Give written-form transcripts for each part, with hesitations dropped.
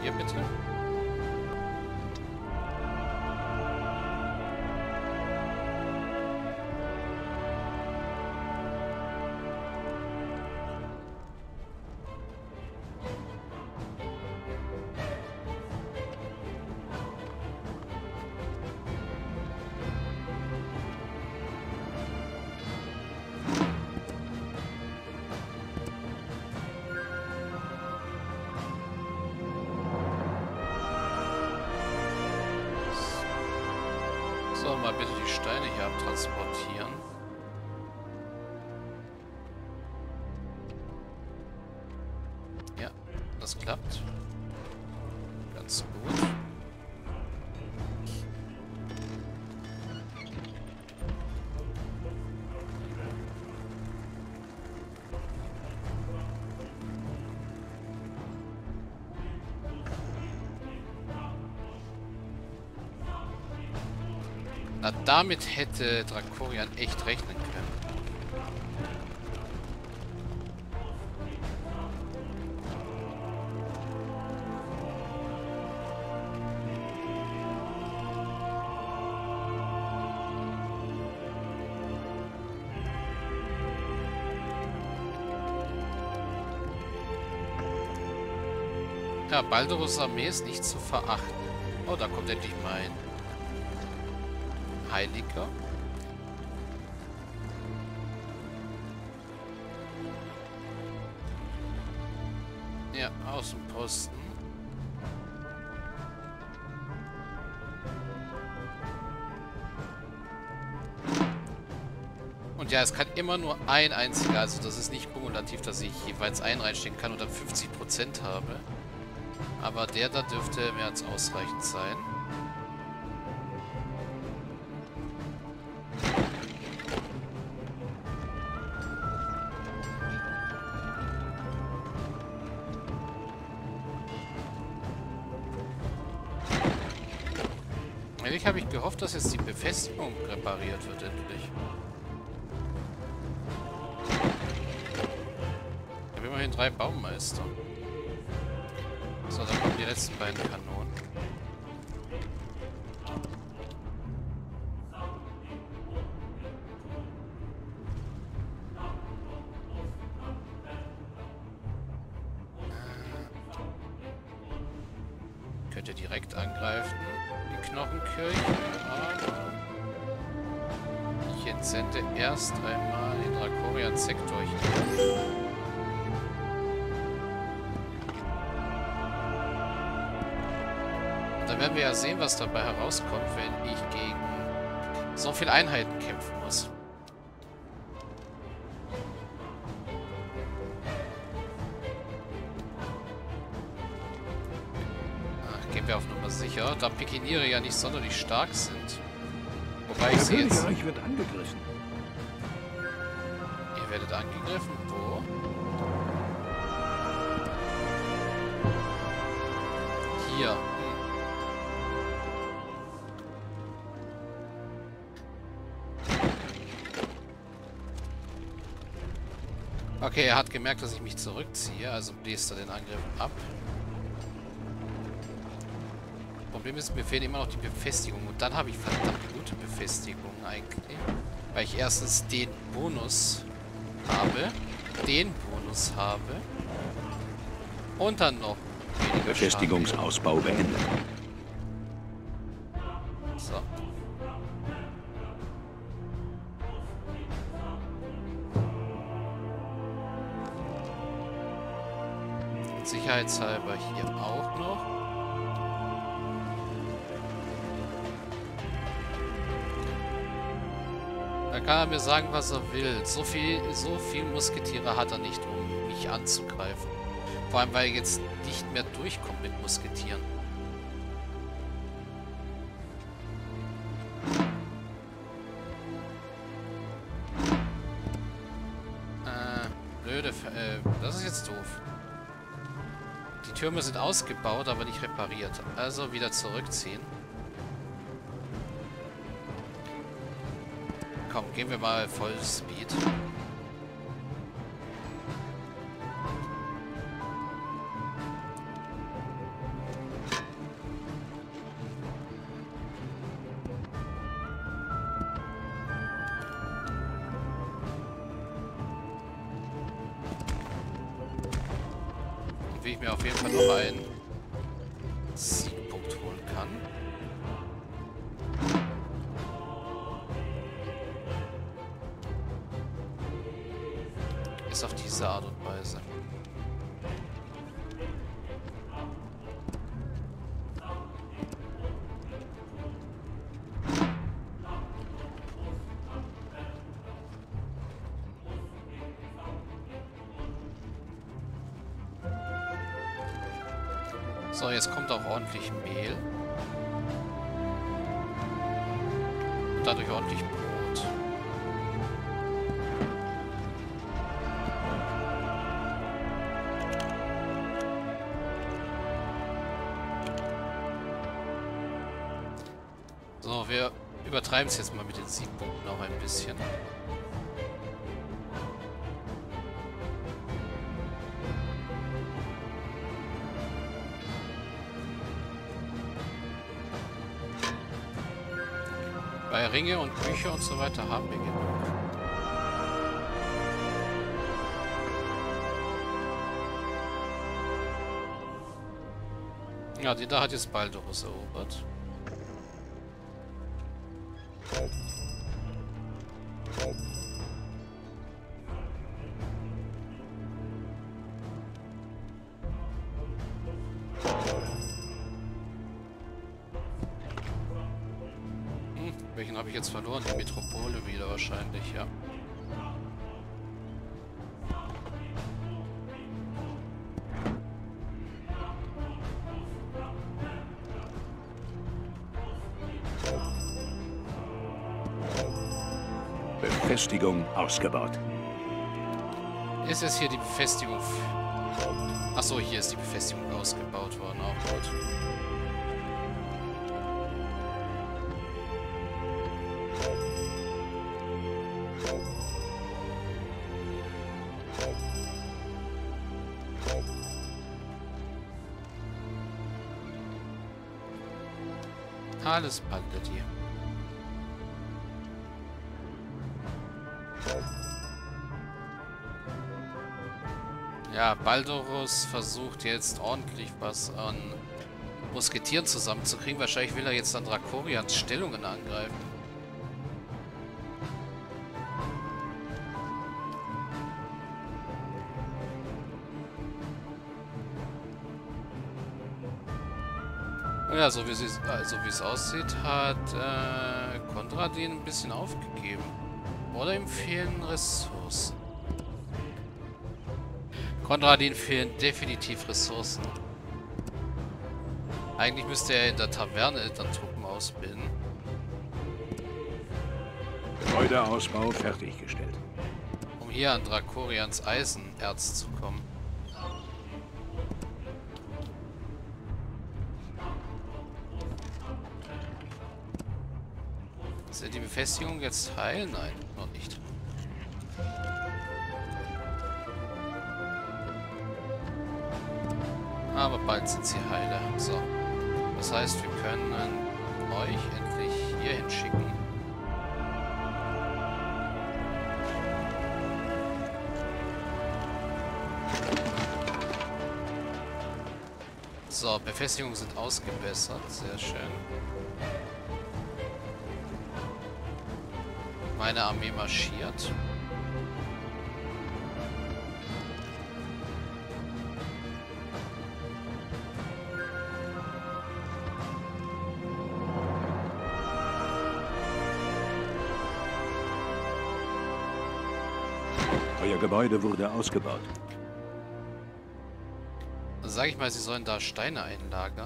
Ihr bitte. So, mal bitte die Steine hier abtransportieren. Ja, das klappt. Ganz gut. Na, damit hätte Drakorian echt rechnen können. Ja, Baldurus Armee ist nicht zu verachten. Oh, da kommt endlich mein Heiliger. Ja, Außenposten. Und ja, es kann immer nur ein einziger, also das ist nicht kumulativ, dass ich jeweils einen reinstecken kann und dann 50% habe. Aber der da dürfte mehr als ausreichend sein. Eigentlich habe ich gehofft, dass jetzt die Befestigung repariert wird endlich. Ich habe immerhin 3 Baummeister. So, dann kommen die letzten beiden Kanonen. Könnt ihr direkt angreifen, die Knochenkirche. Aber ich entsende erst einmal den Drakorian-Sektor hier. Dann werden wir ja sehen, was dabei herauskommt, wenn ich gegen so viele Einheiten kämpfen muss. Gehen wir auf Nummer sicher, da Pikiniere ja nicht sonderlich stark sind. Wobei ich sie jetzt... Königreich wird angegriffen. Ihr werdet angegriffen? Wo? Hier. Okay, er hat gemerkt, dass ich mich zurückziehe, also bläst er den Angriff ab. Problem ist, mir fehlen immer noch die Befestigung. Und dann habe ich verdammt gute Befestigung eigentlich. Weil ich erstens den Bonus habe. Und dann noch weniger Befestigungsausbau beendet. So. Sicherheitshalber hier auch noch. Da kann er mir sagen, was er will. So viel Musketiere hat er nicht, um mich anzugreifen. Vor allem, weil er jetzt nicht mehr durchkommt mit Musketieren. Blöde... das ist jetzt doof. Die Türme sind ausgebaut, aber nicht repariert. Also wieder zurückziehen. Komm, gehen wir mal Vollspeed. wie ich mir auf jeden Fall noch einen Siegpunkt holen kann. Ist auf diese Art und Weise. So, jetzt kommt auch ordentlich Mehl. Und dadurch ordentlich Brot. So, wir übertreiben es jetzt mal mit den Siegpunkten auch ein bisschen. Bei Ringe und Bücher und so weiter haben wir genug. Ja, die da hat jetzt Baldurus erobert. Welchen habe ich jetzt verloren? Die Metropole wieder wahrscheinlich, ja. Befestigung ausgebaut. Ist jetzt hier die Befestigung... Achso, hier ist die Befestigung ausgebaut worden, auch gut. Alles Bandit hier. Ja, Baldurus versucht jetzt ordentlich was an Musketieren zusammenzukriegen. Wahrscheinlich will er jetzt an Drakorians Stellungen angreifen. Ja, so wie es aussieht, hat Konradin ein bisschen aufgegeben. Oder ihm fehlen Ressourcen. Konradin fehlen definitiv Ressourcen. Eigentlich müsste er in der Taverne dann Truppen ausbilden. Gebäudeausbau fertiggestellt. Um hier an Drakorians Eisenerz zu kommen. Ist die Befestigung jetzt heil? Nein, noch nicht. Aber bald sind sie heile. So. Das heißt, wir können euch endlich hier hinschicken. So, Befestigungen sind ausgebessert. Sehr schön. Meine Armee marschiert. Euer Gebäude wurde ausgebaut. Sag ich mal, sie sollen da Steine einlagern.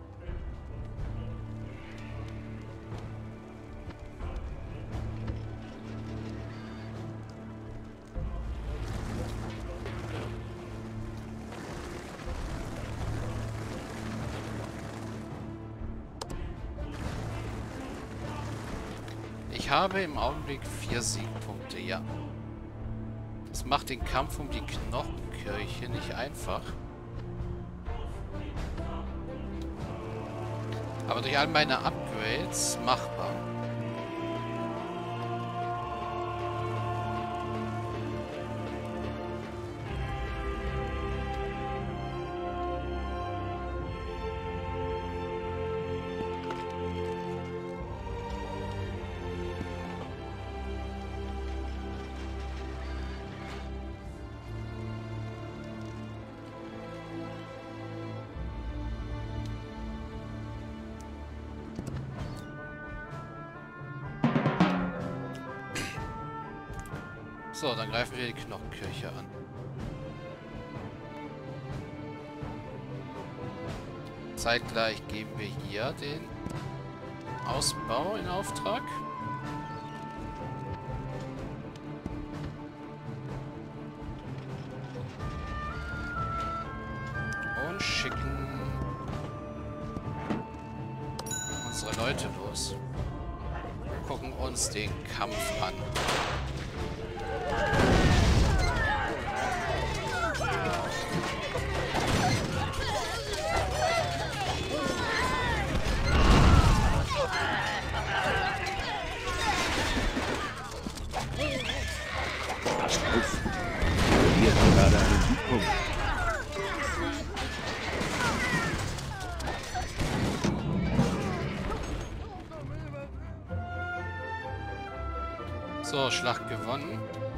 Ich habe im Augenblick 4 Siegpunkte, ja. Das macht den Kampf um die Knochenkirche nicht einfach. Aber durch all meine Upgrades machbar. So, dann greifen wir die Knochenkirche an. Zeitgleich geben wir hier den Ausbau in Auftrag. Und schicken unsere Leute los. Gucken uns den Kampf an. Passt auf. Wir haben gerade einen Siegpunkt. So, Schlacht gewonnen.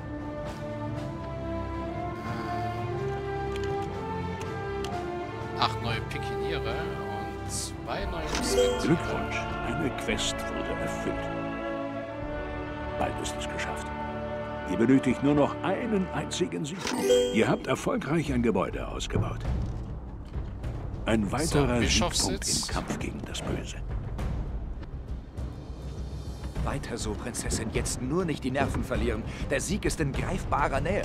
8 neue Pikiniere und 2 neue Musketiere. Glückwunsch. Eine Quest wurde erfüllt. Bald ist es geschafft. Ihr benötigt nur noch einen einzigen Sieg. Ihr habt erfolgreich ein Gebäude ausgebaut. Ein weiterer Siegpunkt im Kampf gegen das Böse. Weiter so, Prinzessin. Jetzt nur nicht die Nerven verlieren. Der Sieg ist in greifbarer Nähe.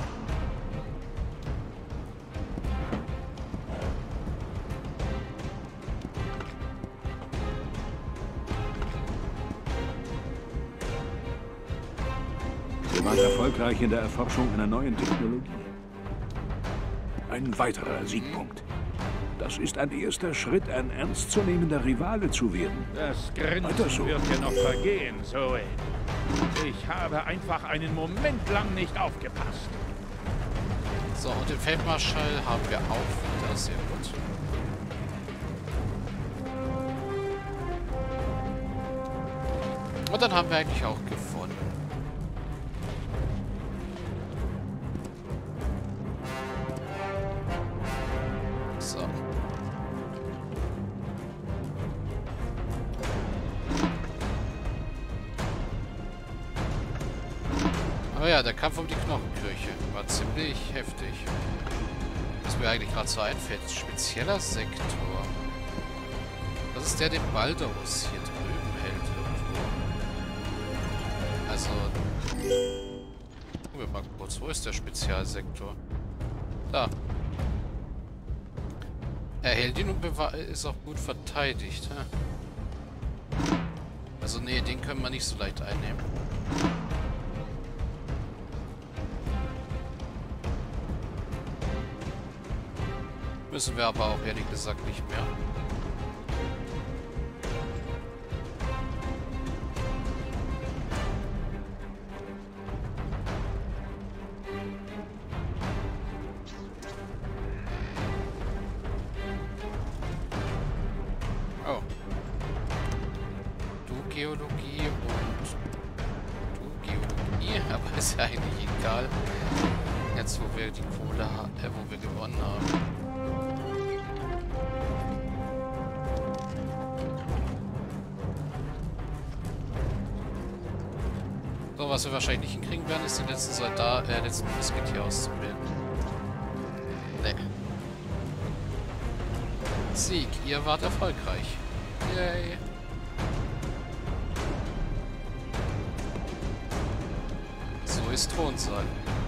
Ihr wart erfolgreich in der Erforschung einer neuen Technologie. Ein weiterer Siegpunkt. Das ist ein erster Schritt, ein ernstzunehmender Rivale zu werden. Das Weiter Grinsen so. wird dir noch vergehen, Zoe. Ich habe einfach einen Moment lang nicht aufgepasst. So, und den Feldmarschall haben wir auch wieder. Sehr gut. Und dann haben wir eigentlich auch gewonnen. So. Aber ja, der Kampf um die Knochenkirche war ziemlich heftig. Was mir eigentlich gerade so einfällt, spezieller Sektor. Das ist der, den Baldurus hier drüben hält irgendwo. Also, gucken wir mal kurz, wo ist der Spezialsektor? Da. Er hält ihn und ist auch gut verteidigt. Hä? Also nee, den können wir nicht so leicht einnehmen. Müssen wir aber auch ehrlich gesagt nicht mehr. Oh. Du Geologie und du Geologie, aber ist ja eigentlich egal. Jetzt wo wir die Kohle wo wir gewonnen haben. So, was wir wahrscheinlich nicht hinkriegen werden, ist den letzten Musketier auszubilden. Nee. Sieg, ihr wart erfolgreich. Yay. So ist Thronsaal.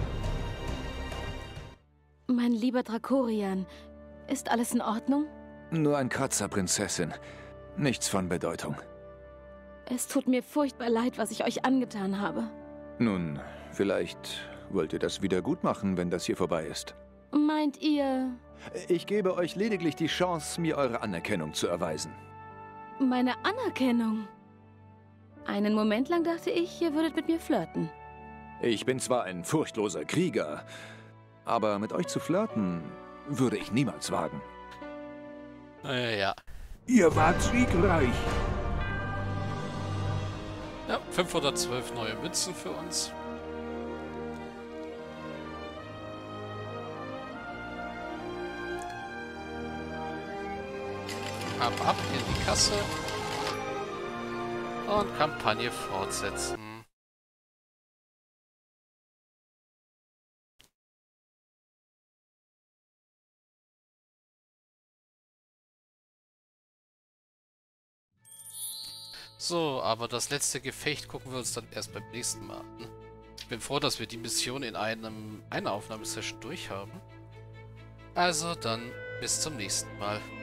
Mein lieber Drakorian, ist alles in Ordnung? Nur ein Kratzer, Prinzessin. Nichts von Bedeutung. Es tut mir furchtbar leid, was ich euch angetan habe. Nun, vielleicht wollt ihr das wieder gut machen, wenn das hier vorbei ist. Meint ihr Ich gebe euch lediglich die Chance, mir eure Anerkennung zu erweisen. meine Anerkennung? Einen Moment lang dachte ich, ihr würdet mit mir flirten. Ich bin zwar ein furchtloser Krieger, aber mit euch zu flirten würde ich niemals wagen. Ja. Ihr wart siegreich. Ja, 512 neue Münzen für uns. Ab in die Kasse. Und Kampagne fortsetzen. So, aber das letzte Gefecht gucken wir uns dann erst beim nächsten Mal an. Ich bin froh, dass wir die Mission in einer Aufnahmesession durchhaben. Also dann bis zum nächsten Mal.